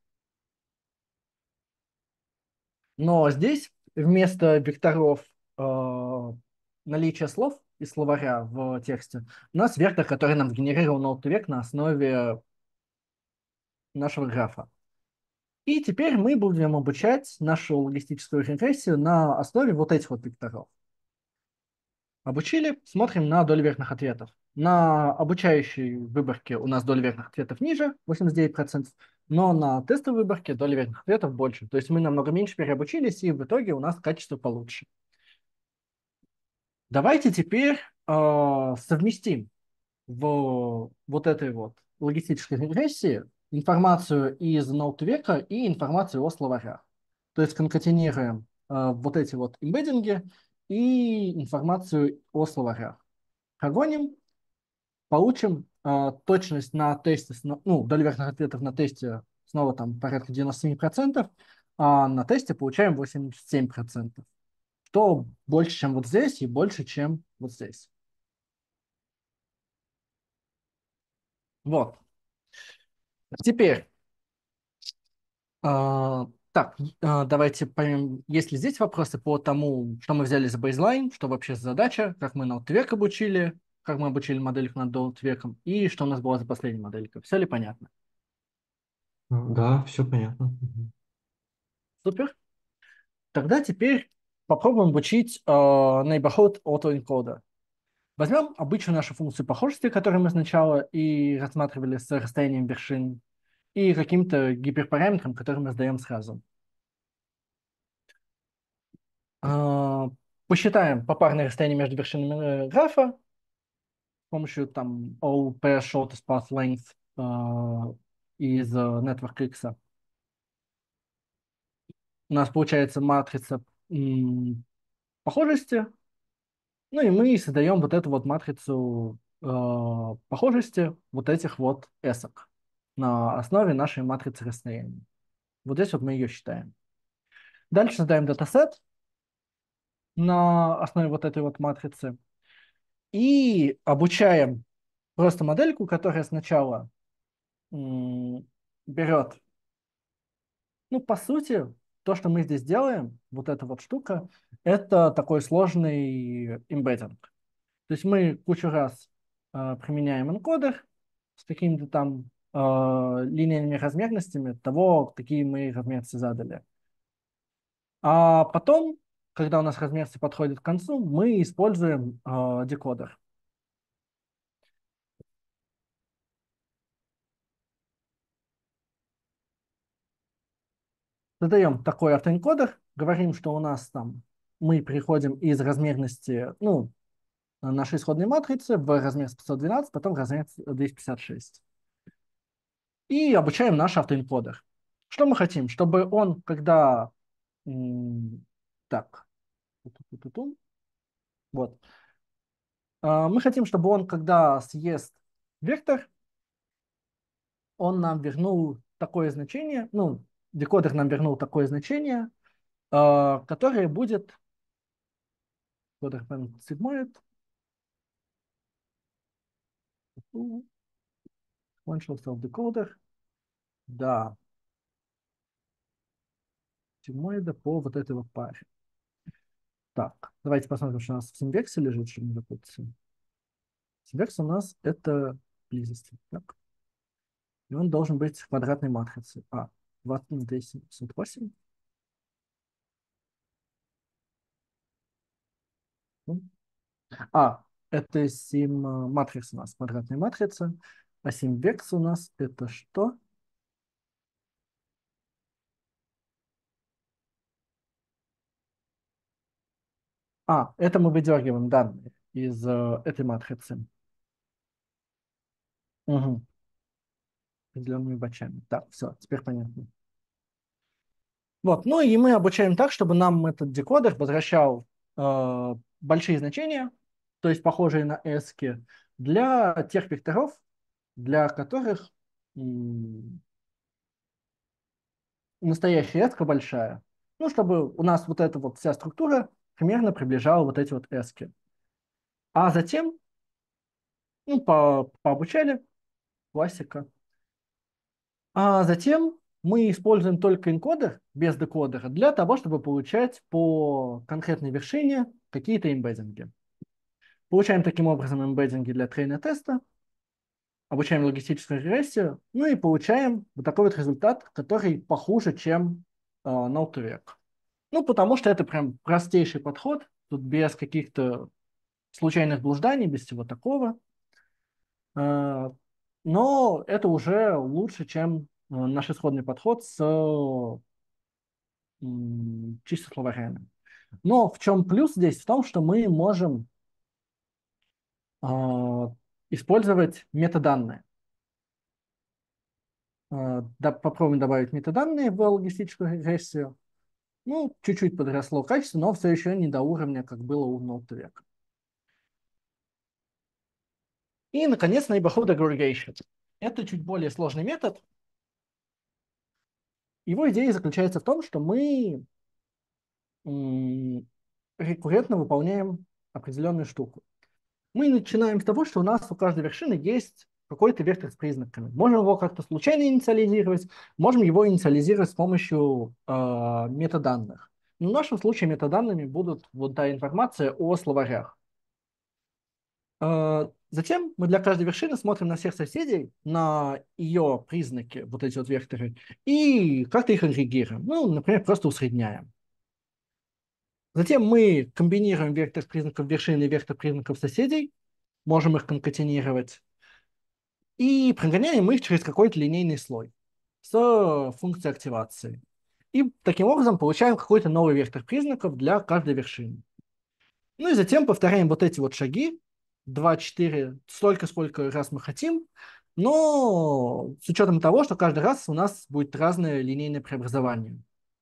Но здесь вместо векторов э, наличия слов и словаря в тексте у нас вектор, который нам сгенерировал ноутвек на основе нашего графа. И теперь мы будем обучать нашу логистическую регрессию на основе вот этих вот векторов. Обучили, смотрим на долю верных ответов. На обучающей выборке у нас доля верных ответов ниже, восемьдесят девять процентов, но на тестовой выборке доля верных ответов больше. То есть мы намного меньше переобучились, и в итоге у нас качество получше. Давайте теперь э, совместим в вот этой вот логистической регрессии информацию из ноутвека и информацию о словарях. То есть конкатинируем э, вот эти вот эмбеддинги и информацию о словарях. Прогоним, получим э, точность на тесте, ну, долю верных ответов на тесте снова там порядка девяносто семь процентов, а на тесте получаем восемьдесят семь процентов, что больше, чем вот здесь, и больше, чем вот здесь. Вот. Теперь, э, так, э, давайте поймем, есть ли здесь вопросы по тому, что мы взяли за бейзлайн, что вообще за задача, как мы ноутвек обучили, как мы обучили модельку над ноутвеком, и что у нас была за последняя моделька. Все ли понятно? А, Да, все понятно. Мгм. Супер. Тогда теперь попробуем обучить э, neighborhood autoencoder. Возьмем обычную нашу функцию похожести, которую мы сначала и рассматривали с расстоянием вершин, и каким-то гиперпараметром, который мы сдаем сразу. Э, посчитаем попарное расстояние между вершинами э, графа с помощью там all pair shortest path length э, из э, network X. У нас получается матрица м, похожести. Ну и мы создаем вот эту вот матрицу э, похожести вот этих вот эсок на основе нашей матрицы расстояний. Вот здесь вот мы ее считаем. Дальше создаем датасет на основе вот этой вот матрицы и обучаем просто модельку, которая сначала м, берет, ну, по сути, то, что мы здесь делаем, вот эта вот штука, это такой сложный эмбеддинг. То есть мы кучу раз э, применяем энкодер с какими-то там э, линейными размерностями того, какие мы размерности задали. А потом, когда у нас размерности подходят к концу, мы используем э, декодер. Создаем такой автоэнкодер, говорим, что у нас там мы переходим из размерности, ну, нашей исходной матрицы в размер пятьсот двенадцать, потом в размер двести пятьдесят шесть. И обучаем наш автоэнкодер. Что мы хотим? Чтобы он, когда... м, Так, ту-ту-ту-ту-ту. Вот. А, Мы хотим, чтобы он, когда съест вектор, он нам вернул такое значение, ну, декодер нам вернул такое значение, а, которое будет декодер сигмоид, sequential self-decoder, да, сигмоида по вот этой вот паре. Так, давайте посмотрим, что у нас в симвексе лежит, чтобы не запутаться. Симвекс у нас это близости. Так. И он должен быть в квадратной матрице. А, двадцать на двести семьдесят восемь. А, это сим матрица у нас, квадратная матрица. А симвекс у нас это что? А, это мы выдергиваем данные из э, этой матрицы. Угу. Определенными бачами. Так, все, теперь понятно. Вот, ну и мы обучаем так, чтобы нам этот декодер возвращал э, большие значения, то есть похожие на эски, для тех векторов, для которых м, настоящая s большая. Ну, чтобы у нас вот эта вот вся структура примерно приближала вот эти вот s. А затем, ну, по, пообучали, классика. А затем мы используем только энкодер без декодера для того, чтобы получать по конкретной вершине какие-то эмбеддинги. Получаем таким образом эмбеддинги для трейна теста, обучаем логистическую регрессию, ну и получаем вот такой вот результат, который похуже, чем э, Node2Vec. Ну, потому что это прям простейший подход, тут без каких-то случайных блужданий, без всего такого. Э, но это уже лучше, чем э, наш исходный подход с м, чисто словарями. Но в чем плюс здесь? В том, что мы можем э, использовать метаданные. Э, да, попробуем добавить метаданные в логистическую регрессию. Ну, чуть-чуть подросло качество, но все еще не до уровня, как было у Node2Vec. И, наконец, neighborhood aggregation. Это чуть более сложный метод. Его идея заключается в том, что мы м, рекуррентно выполняем определенную штуку. Мы начинаем с того, что у нас у каждой вершины есть какой-то вектор с признаками. Можем его как-то случайно инициализировать, можем его инициализировать с помощью э, метаданных. Но в нашем случае метаданными будут вот та информация о словарях. Э, Затем мы для каждой вершины смотрим на всех соседей, на ее признаки, вот эти вот векторы, и как-то их агрегируем. Ну, например, просто усредняем. Затем мы комбинируем вектор признаков вершины и вектор признаков соседей, можем их конкатенировать, и прогоняем их через какой-то линейный слой с функцией активации. И таким образом получаем какой-то новый вектор признаков для каждой вершины. Ну и затем повторяем вот эти вот шаги, два, четыре, столько, сколько раз мы хотим, но с учетом того, что каждый раз у нас будет разное линейное преобразование.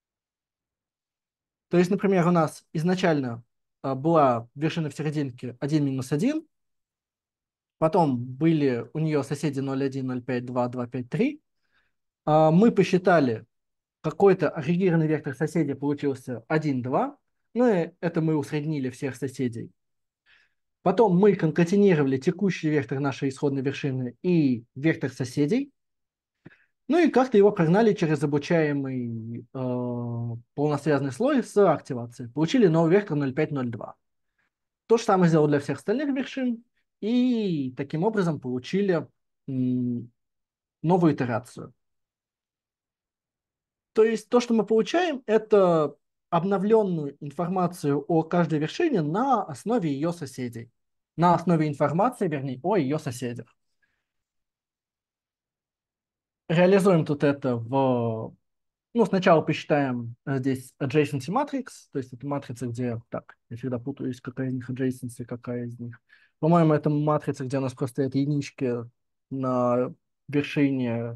То есть, например, у нас изначально а, была вершина в серединке один минус один, потом были у нее соседи ноль, один, ноль, пять, два, два, пять, три. А, мы посчитали, какой-то агрегированный вектор соседей получился один, два. Ну и это мы усреднили всех соседей. Потом мы конкатенировали текущий вектор нашей исходной вершины и вектор соседей. Ну и как-то его прогнали через обучаемый э, полносвязанный слой с активацией. Получили новый вектор ноль пять ноль два. То же самое сделал для всех остальных вершин. И таким образом получили м, новую итерацию. То есть то, что мы получаем, это обновленную информацию о каждой вершине на основе ее соседей. На основе информации, вернее, о ее соседях. Реализуем тут это в... Ну, сначала посчитаем э, здесь adjacency matrix, то есть это матрица, где... Так, я всегда путаюсь, какая из них adjacency, какая из них. По-моему, это матрица, где у нас просто это единички на вершине э,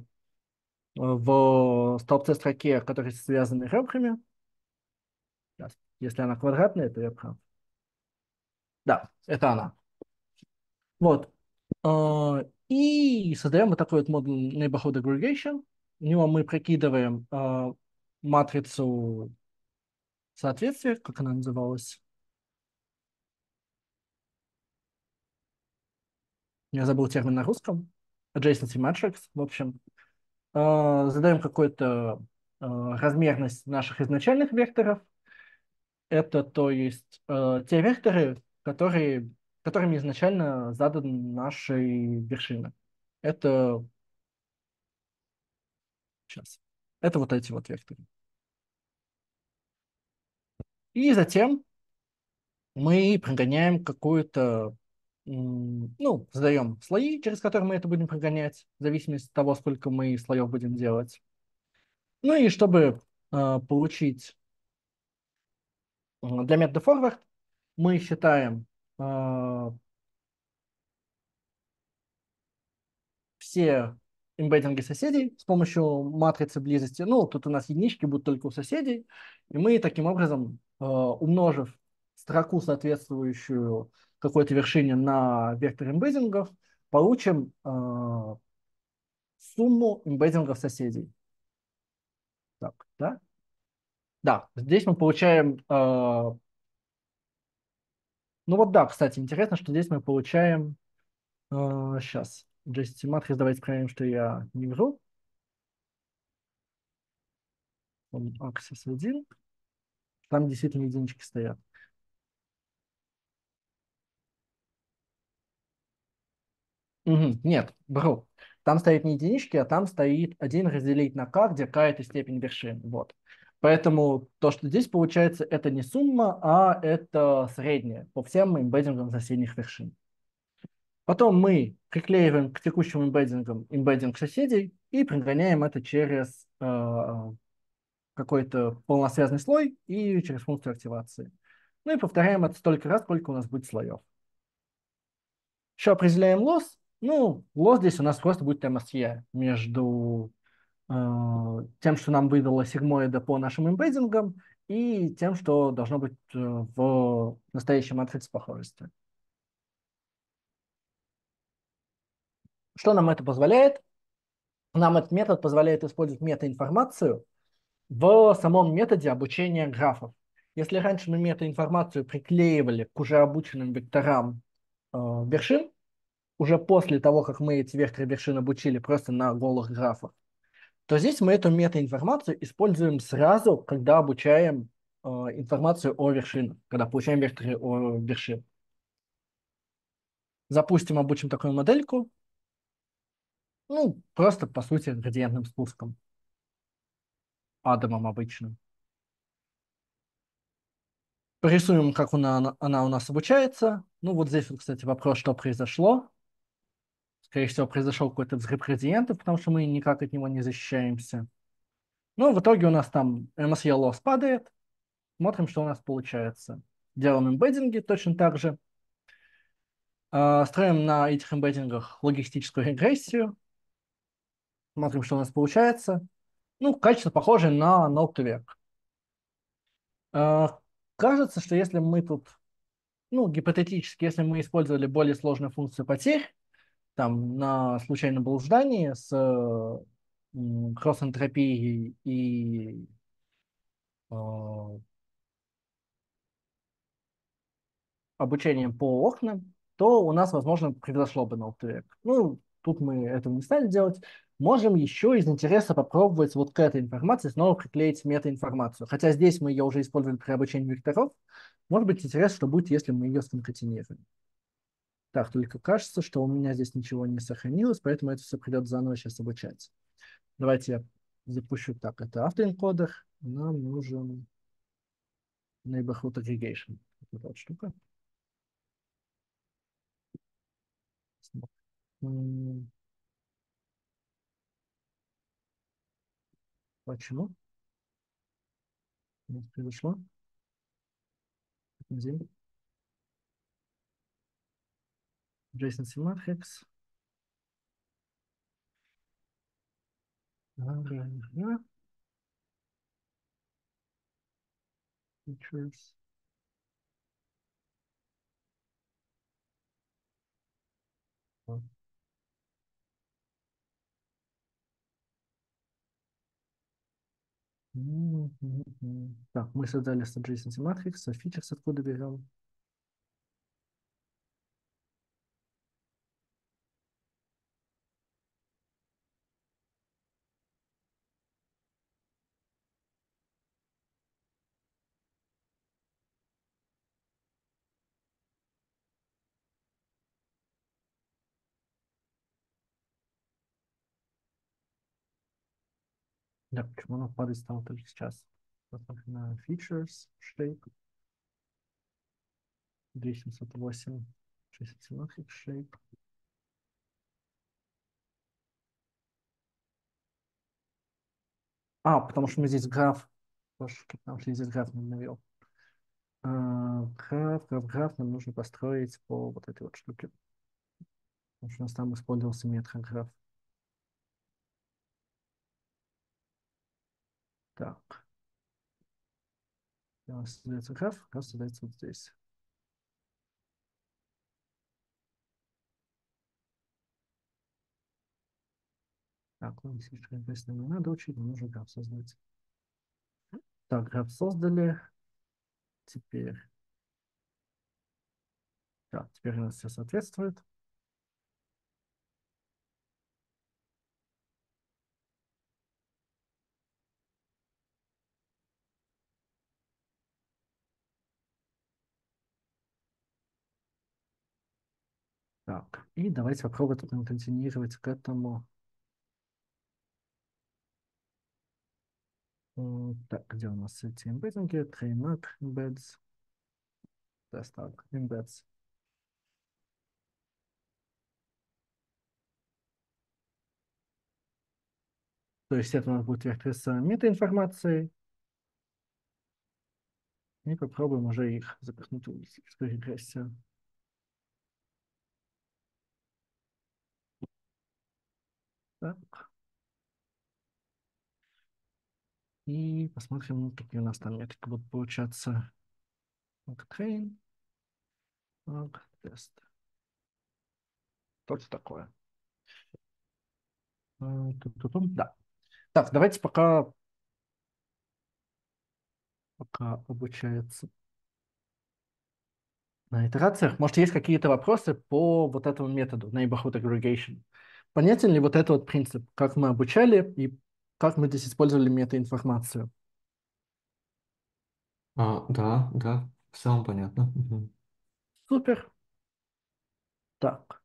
в столбце строке, которые связаны ребрами. Сейчас. Если она квадратная, то я прав. Да, это она. Вот. А, И создаем вот такой вот модуль neighborhood aggregation. В него мы прикидываем а, матрицу соответствия, как она называлась. Я забыл термин на русском. Adjacency matrix, в общем. А, Задаем какую-то а, размерность наших изначальных векторов. Это, то есть, а, те векторы, которые, которыми изначально заданы наши вершины. Это сейчас. Это вот эти вот векторы. И затем мы прогоняем какую-то, м, ну, задаем слои, через которые мы это будем прогонять, в зависимости от того, сколько мы слоев будем делать. Ну и чтобы э, получить э, для метода forward, мы считаем э, все эмбеддинги соседей с помощью матрицы близости. Ну, тут у нас единички будут только у соседей. И мы таким образом, э, умножив строку, соответствующую какой-то вершине на вектор эмбеддингов, получим э, сумму эмбеддингов соседей. Так, да? Да, здесь мы получаем... э, ну вот да, кстати, интересно, что здесь мы получаем... э, сейчас. джей эс Matrix, давайте проверим, что я не вру. Он Axis один. Там действительно единички стоят. Мгм, нет, вру. Там стоит не единички, а там стоит один разделить на k, где k это степень вершин. Вот. Поэтому то, что здесь получается, это не сумма, а это среднее по всем эмбеддингам соседних вершин. Потом мы приклеиваем к текущим эмбеддингам эмбеддинг соседей и прогоняем это через э, какой-то полносвязный слой и через функцию активации. Ну и повторяем это столько раз, сколько у нас будет слоев. Еще определяем loss. Ну, loss здесь у нас просто будет эм эс и между э, тем, что нам выдало сигмоида по нашим эмбеддингам, и тем, что должно быть э, в настоящей матрице похожести. Что нам это позволяет? Нам этот метод позволяет использовать метаинформацию в самом методе обучения графов. Если раньше мы метаинформацию приклеивали к уже обученным векторам э, вершин, уже после того, как мы эти векторы вершин обучили просто на голых графах, то здесь мы эту метаинформацию используем сразу, когда обучаем э, информацию о вершинах, когда получаем векторы о вершин. Запустим, обучим такую модельку, ну, просто, по сути, градиентным спуском, адомом обычным. Порисуем, как она, она у нас обучается. Ну, вот здесь, вот, кстати, вопрос, что произошло. Скорее всего, произошел какой-то взрыв градиентов, потому что мы никак от него не защищаемся. Ну, в итоге у нас там эм эс и loss падает. Смотрим, что у нас получается. Делаем эмбеддинги точно так же. А, строим на этих эмбеддингах логистическую регрессию. Смотрим, что у нас получается. Ну, качество похоже на ног-то-век. А, кажется, что если мы тут, ну, гипотетически, если мы использовали более сложную функцию потерь, там, на случайном блуждании с э, м, кросс-энтропией и э, обучением по окнам, то у нас, возможно, произошло бы нолд-век. Ну, тут мы этого не стали делать. Можем еще из интереса попробовать вот к этой информации снова приклеить метаинформацию. Хотя здесь мы ее уже использовали при обучении векторов. Может быть, интересно, что будет, если мы ее сконкатинируем. Так, только кажется, что у меня здесь ничего не сохранилось, поэтому это все придется заново сейчас обучать. Давайте я запущу так. Это автоэнкодер. Нам нужен neighborhood aggregation. Вот эта вот штука. М, Почему? У нас произошло? Где? JSON Matrix. Ага, features. М, м, м. Так, мы создали JSON Matrix, а features откуда берем? Да, почему оно падает стало только сейчас? Посмотрим на features, shape, две тысячи семьсот восемь, JSON Matrix, shape. А, потому что мы здесь граф. Божечки, потому что я здесь граф не навел. А, граф, граф, граф нам нужно построить по вот этой вот штуке. Потому что у нас там использовался метрограф. Так. У нас создается граф, граф создается вот здесь. Так, ну, если что, не надо учить, мне нужно граф создать. Так, граф создали. Теперь. Так, теперь у нас все соответствует. Так, и давайте попробуем континуировать к этому. М, Так, где у нас эти эмбеддинги? Trainmap, embeds, тест, так, embeds. То есть это у нас будет вектор с метаинформацией. И попробуем уже их запихнуть в логистическую регрессию. Так. И посмотрим, какие у нас там метрики будут получаться. Так, train, так, тест. Что-то такое. А, ту-ту-тум. Да. Так, давайте пока, пока обучается на итерациях. Может, есть какие-то вопросы по вот этому методу neighborhood aggregation? Понятен ли вот этот вот принцип, как мы обучали и как мы здесь использовали метаинформацию? А, да, да, в целом понятно. Мгм. Супер. Так,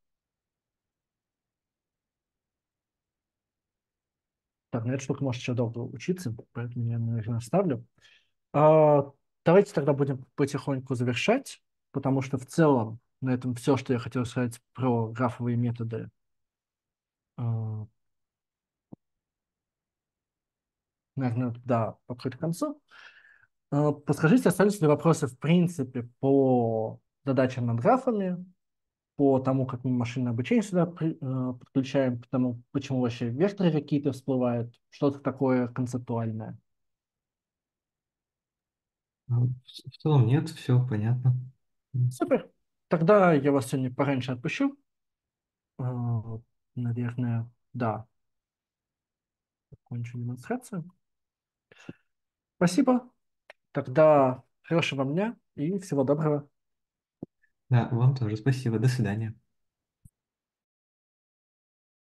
так, на эту штуку может еще долго учиться, поэтому я, наверное, оставлю. А, давайте тогда будем потихоньку завершать, потому что в целом на этом все, что я хотел сказать про графовые методы, а, наверное, да, подходит к концу. А, подскажите, остались ли вопросы в принципе по задачам над графами, по тому, как мы машинное обучение сюда при- э, подключаем, по тому, почему вообще векторы какие-то всплывают, что-то такое концептуальное. А, В в целом нет, все понятно. М. Супер. Тогда я вас сегодня пораньше отпущу. А, наверное, да, закончу демонстрацию. Спасибо. Тогда хорошего вам дня и всего доброго. Да, вам тоже спасибо, до свидания.